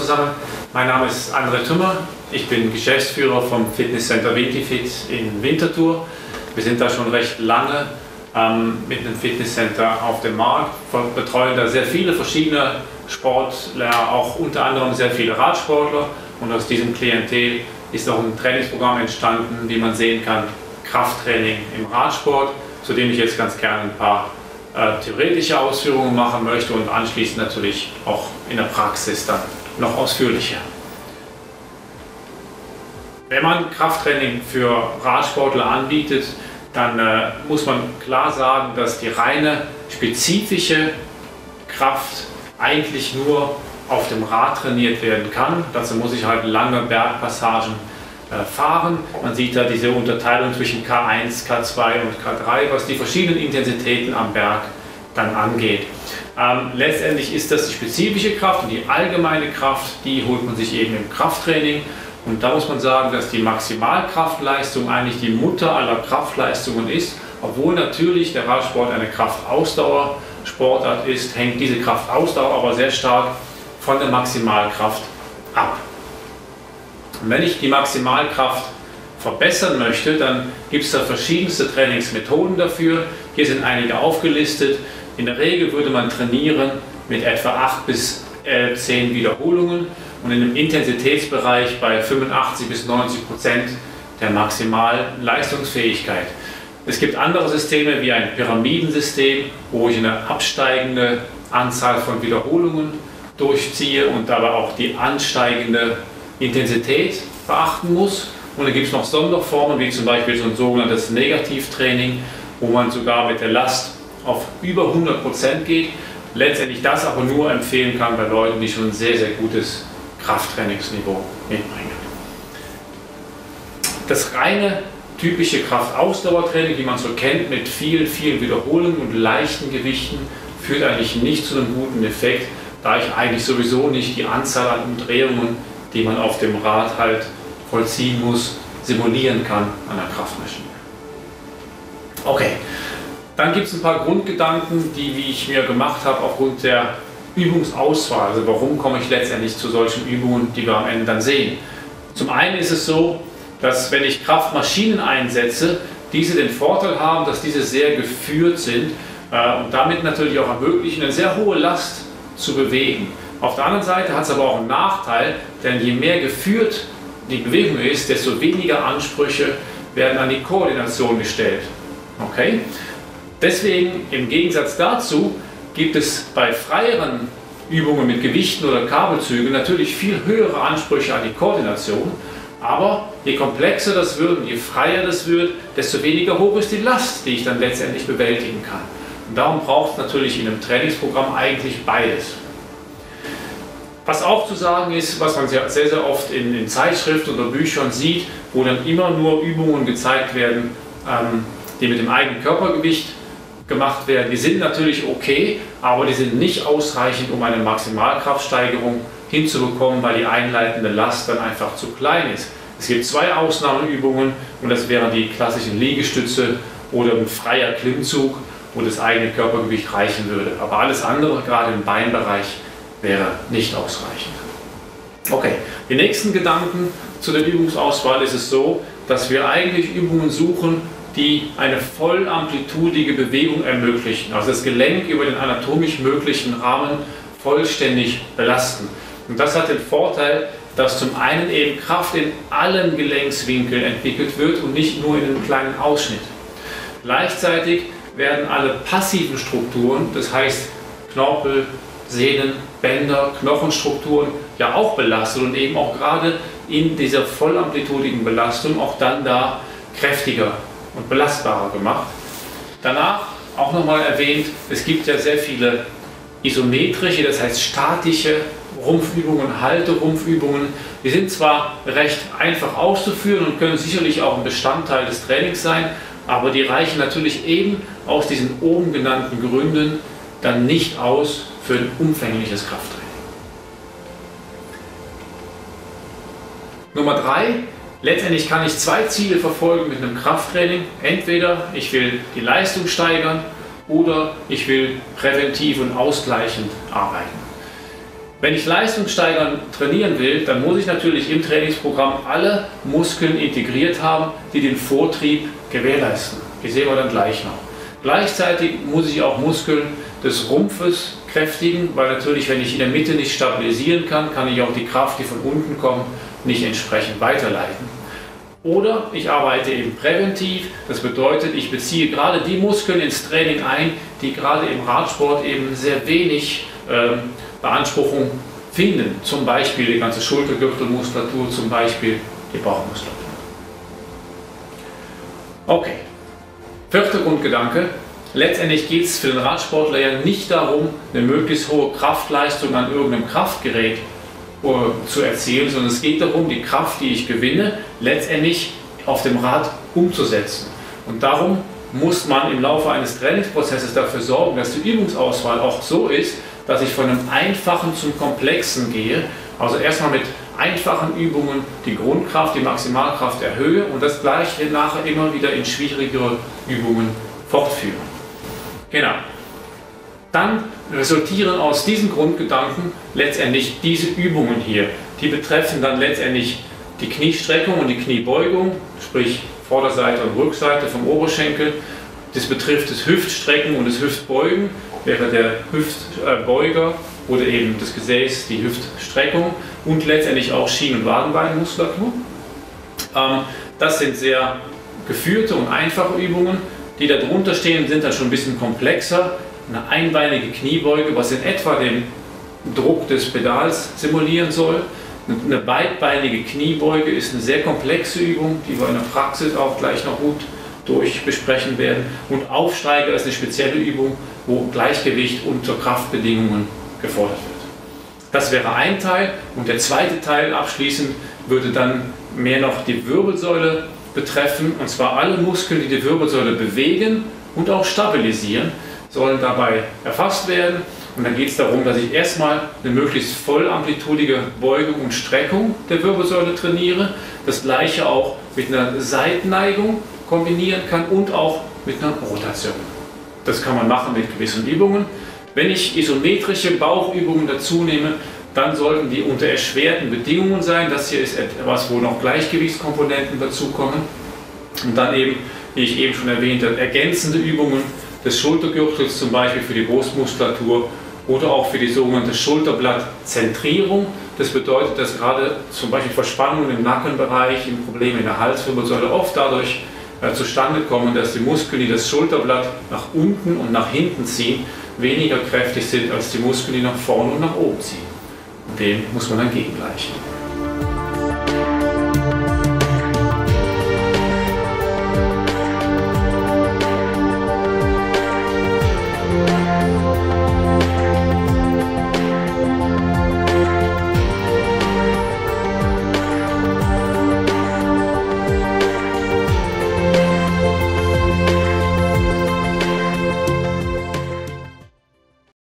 zusammen. Mein Name ist André Thümmer. Ich bin Geschäftsführer vom Fitnesscenter Wintifit in Winterthur. Wir sind da schon recht lange mit einem Fitnesscenter auf dem Markt, betreuen da sehr viele verschiedene Sportler, auch unter anderem sehr viele Radsportler. Und aus diesem Klientel ist auch ein Trainingsprogramm entstanden, wie man sehen kann, Krafttraining im Radsport, zu dem ich jetzt ganz gerne ein paar theoretische Ausführungen machen möchte und anschließend natürlich auch in der Praxis dann noch ausführlicher. Wenn man Krafttraining für Radsportler anbietet, dann muss man klar sagen, dass die reine spezifische Kraft eigentlich nur auf dem Rad trainiert werden kann. Dazu muss ich halt lange Bergpassagen fahren. Man sieht da diese Unterteilung zwischen K1, K2 und K3, was die verschiedenen Intensitäten am Berg dann angeht. Letztendlich ist das die spezifische Kraft und die allgemeine Kraft, die holt man sich eben im Krafttraining. Und da muss man sagen, dass die Maximalkraftleistung eigentlich die Mutter aller Kraftleistungen ist. Obwohl natürlich der Radsport eine Kraftausdauersportart ist, hängt diese Kraftausdauer aber sehr stark von der Maximalkraft ab. Und wenn ich die Maximalkraft verbessern möchte, dann gibt es da verschiedenste Trainingsmethoden dafür. Hier sind einige aufgelistet. In der Regel würde man trainieren mit etwa 8 bis 10 Wiederholungen und in einem Intensitätsbereich bei 85 bis 90% der maximalen Leistungsfähigkeit. Es gibt andere Systeme wie ein Pyramidensystem, wo ich eine absteigende Anzahl von Wiederholungen durchziehe und dabei auch die ansteigende Intensität beachten muss. Und dann gibt es noch Sonderformen, wie zum Beispiel so ein sogenanntes Negativtraining, wo man sogar mit der Last auf über 100% geht. Letztendlich das aber nur empfehlen kann bei Leuten, die schon ein sehr, sehr gutes Krafttrainingsniveau mitbringen. Das reine typische Kraftausdauertraining, wie man so kennt, mit vielen, vielen Wiederholungen und leichten Gewichten, führt eigentlich nicht zu einem guten Effekt, da ich eigentlich sowieso nicht die Anzahl an Umdrehungen, die man auf dem Rad halt vollziehen muss, simulieren kann an der Kraftmaschine. Okay, dann gibt es ein paar Grundgedanken, die ich mir gemacht habe aufgrund der Übungsauswahl. Also warum komme ich letztendlich zu solchen Übungen, die wir am Ende dann sehen. Zum einen ist es so, dass wenn ich Kraftmaschinen einsetze, diese den Vorteil haben, dass diese sehr geführt sind und damit natürlich auch ermöglichen, eine sehr hohe Last zu bewegen. Auf der anderen Seite hat es aber auch einen Nachteil, denn je mehr geführt die Bewegung ist, desto weniger Ansprüche werden an die Koordination gestellt. Okay? Deswegen, im Gegensatz dazu, gibt es bei freieren Übungen mit Gewichten oder Kabelzügen natürlich viel höhere Ansprüche an die Koordination. Aber je komplexer das wird und je freier das wird, desto weniger hoch ist die Last, die ich dann letztendlich bewältigen kann. Und darum braucht es natürlich in einem Trainingsprogramm eigentlich beides. Was auch zu sagen ist, was man sehr, sehr oft in Zeitschriften oder Büchern sieht, wo dann immer nur Übungen gezeigt werden, die mit dem eigenen Körpergewicht gemacht werden. Die sind natürlich okay, aber die sind nicht ausreichend, um eine Maximalkraftsteigerung hinzubekommen, weil die einleitende Last dann einfach zu klein ist. Es gibt zwei Ausnahmeübungen und das wären die klassischen Liegestütze oder ein freier Klimmzug, wo das eigene Körpergewicht reichen würde. Aber alles andere, gerade im Beinbereich, wäre nicht ausreichend. Okay, die nächsten Gedanken zu der Übungsauswahl ist es so, dass wir eigentlich Übungen suchen, die eine vollamplitudige Bewegung ermöglichen, also das Gelenk über den anatomisch möglichen Rahmen vollständig belasten. Und das hat den Vorteil, dass zum einen eben Kraft in allen Gelenkswinkeln entwickelt wird und nicht nur in einem kleinen Ausschnitt. Gleichzeitig werden alle passiven Strukturen, das heißt Knorpel, Sehnen, Bänder, Knochenstrukturen, ja auch belastet und eben auch gerade in dieser vollamplitudigen Belastung auch dann da kräftiger und belastbarer gemacht. Danach auch nochmal erwähnt, es gibt ja sehr viele isometrische, das heißt statische Rumpfübungen, Halterumpfübungen. Die sind zwar recht einfach auszuführen und können sicherlich auch ein Bestandteil des Trainings sein, aber die reichen natürlich eben aus diesen oben genannten Gründen dann nicht aus für ein umfängliches Krafttraining. Nummer 3. Letztendlich kann ich zwei Ziele verfolgen mit einem Krafttraining. Entweder ich will die Leistung steigern oder ich will präventiv und ausgleichend arbeiten. Wenn ich leistungssteigernd trainieren will, dann muss ich natürlich im Trainingsprogramm alle Muskeln integriert haben, die den Vortrieb gewährleisten. Die sehen wir dann gleich noch. Gleichzeitig muss ich auch Muskeln des Rumpfes kräftigen, weil natürlich, wenn ich in der Mitte nicht stabilisieren kann, kann ich auch die Kraft, die von unten kommt, nicht entsprechend weiterleiten. Oder ich arbeite eben präventiv, das bedeutet, ich beziehe gerade die Muskeln ins Training ein, die gerade im Radsport eben sehr wenig Beanspruchung finden. Zum Beispiel die ganze Schultergürtelmuskulatur, zum Beispiel die Bauchmuskulatur. Okay, vierter Grundgedanke. Letztendlich geht es für den Radsportler ja nicht darum, eine möglichst hohe Kraftleistung an irgendeinem Kraftgerät zu erzielen, sondern es geht darum, die Kraft, die ich gewinne, letztendlich auf dem Rad umzusetzen. Und darum muss man im Laufe eines Trainingsprozesses dafür sorgen, dass die Übungsauswahl auch so ist, dass ich von einem Einfachen zum Komplexen gehe. Also erstmal mit einfachen Übungen die Grundkraft, die Maximalkraft erhöhe und das gleiche nachher immer wieder in schwierigere Übungen fortführen. Genau. Dann resultieren aus diesen Grundgedanken letztendlich diese Übungen hier. Die betreffen dann letztendlich die Kniestreckung und die Kniebeugung, sprich Vorderseite und Rückseite vom Oberschenkel. Das betrifft das Hüftstrecken und das Hüftbeugen, wäre der Hüftbeuger oder eben das Gesäß, die Hüftstreckung und letztendlich auch Schien- und Wadenbeinmuskulatur. Das sind sehr geführte und einfache Übungen. Die darunter stehen, sind dann schon ein bisschen komplexer. Eine einbeinige Kniebeuge, was in etwa den Druck des Pedals simulieren soll. Eine beidbeinige Kniebeuge ist eine sehr komplexe Übung, die wir in der Praxis auch gleich noch gut besprechen werden. Und Aufsteiger ist eine spezielle Übung, wo Gleichgewicht unter Kraftbedingungen gefordert wird. Das wäre ein Teil und der zweite Teil abschließend würde dann mehr noch die Wirbelsäule betreffen, und zwar alle Muskeln, die die Wirbelsäule bewegen und auch stabilisieren, sollen dabei erfasst werden. Und dann geht es darum, dass ich erstmal eine möglichst vollamplitudige Beugung und Streckung der Wirbelsäule trainiere, das gleiche auch mit einer Seitenneigung kombinieren kann und auch mit einer Rotation. Das kann man machen mit gewissen Übungen. Wenn ich isometrische Bauchübungen dazu nehme, dann sollten die unter erschwerten Bedingungen sein. Das hier ist etwas, wo noch Gleichgewichtskomponenten dazukommen. Und dann eben, wie ich eben schon erwähnt habe, ergänzende Übungen des Schultergürtels, zum Beispiel für die Brustmuskulatur oder auch für die sogenannte Schulterblattzentrierung. Das bedeutet, dass gerade zum Beispiel Verspannungen im Nackenbereich, Probleme in der Halswirbelsäule oft dadurch zustande kommen, dass die Muskeln, die das Schulterblatt nach unten und nach hinten ziehen, weniger kräftig sind als die Muskeln, die nach vorne und nach oben ziehen. Und dem muss man dann gegengleichen.